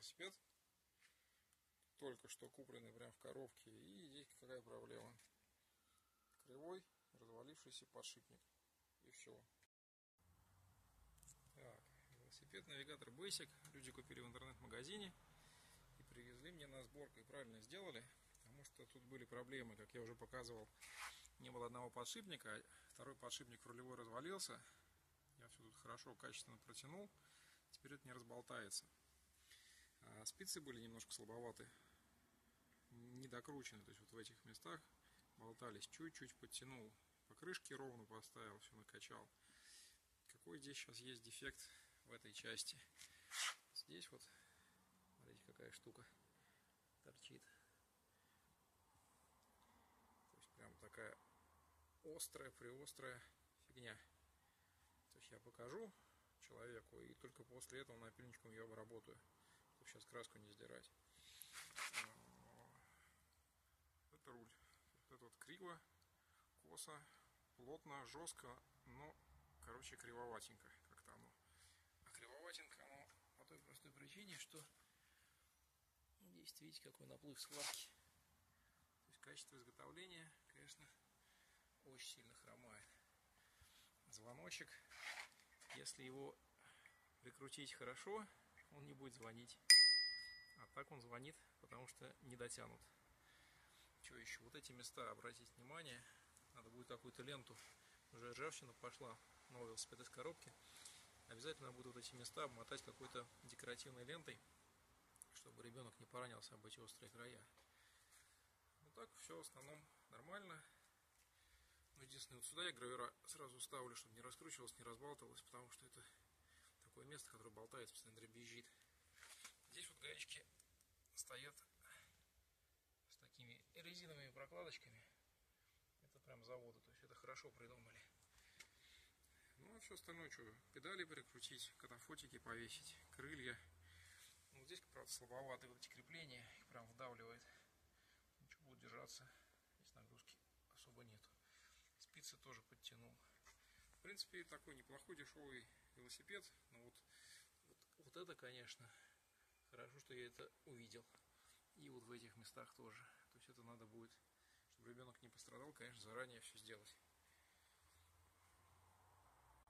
велосипед. Только что купленный прям в коробке. И здесь какая проблема. Кривой, развалившийся подшипник. И все. Так, велосипед навигатор Basic. Люди купили в интернет-магазине и привезли мне на сборку. И правильно сделали, потому что тут были проблемы, как я уже показывал. Не было одного подшипника, второй подшипник в рулевой развалился. Я все тут хорошо, качественно протянул. Теперь это не разболтается. А спицы были немножко слабоваты, не докручены. То есть вот в этих местах болтались. Чуть-чуть подтянул. Покрышки ровно поставил, все накачал. Какой здесь сейчас есть дефект в этой части? Здесь вот, смотрите, какая штука торчит. То есть прям такая острая, приострая фигня. То есть я покажу человеку, и только после этого напильничком ее обработаю, чтобы сейчас краску не сдирать. Это руль. Вот это вот криво, косо, плотно, жестко, но, короче, кривоватенько как-то оно. А кривоватенько оно по той простой причине, что здесь, видите, какой наплыв складки. То есть качество изготовления, конечно, очень сильно хромает. Звоночек, если его прикрутить хорошо, он не будет звонить. А так он звонит, потому что не дотянут. Что еще? Вот эти места, обратите внимание, надо будет какую-то ленту, уже ржавчина пошла, новый велосипед из коробки. Обязательно буду вот эти места обмотать какой-то декоративной лентой, чтобы ребенок не поранился об эти острые края. Вот так все в основном нормально. Но единственное, вот сюда я гравера сразу ставлю, чтобы не раскручивалось, не разбалтывалось, потому что это такое место, которое болтается, постоянно дребезжит. Здесь вот гаечки стоят с такими резиновыми прокладочками. Это прям завода, то есть это хорошо придумали. Ну а все остальное, что, педали прикрутить, катафотики повесить, крылья. Ну, здесь, правда, слабоватые вот эти крепления, их прям вдавливает. Ничего, будет держаться, здесь нагрузки особо нету. Спицы тоже подтянул. В принципе, такой неплохой дешевый велосипед. Но вот это, конечно, хорошо, что я это увидел. И вот в этих местах тоже. То есть это надо будет, чтобы ребенок не пострадал, конечно, заранее все сделать.